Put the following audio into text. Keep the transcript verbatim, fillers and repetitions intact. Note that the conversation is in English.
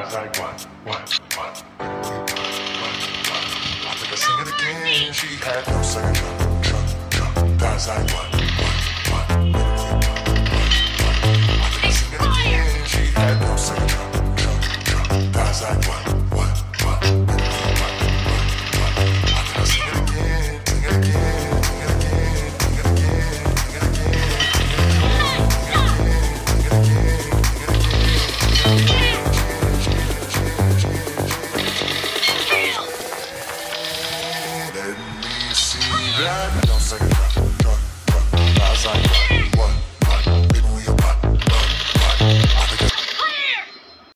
Guys like what, what, what, what, what? I think I sing it again. She had no second drum, drum, drum. Guys like what, what, what, what? I think I sing it again. She had no second drum, drum, drum. Guys like what?